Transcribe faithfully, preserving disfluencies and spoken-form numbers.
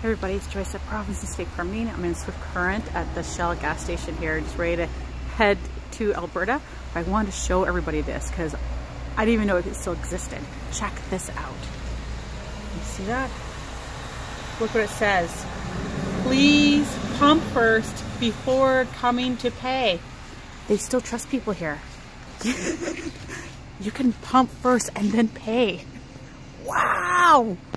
Hey everybody, it's Joyce at Province and State Farm Maine. I'm in Swift Current at the Shell gas station here, just ready to head to Alberta. I wanted to show everybody this because I didn't even know it still existed. Check this out. You see that? Look what it says. Please pump first before coming to pay. They still trust people here. You can pump first and then pay. Wow!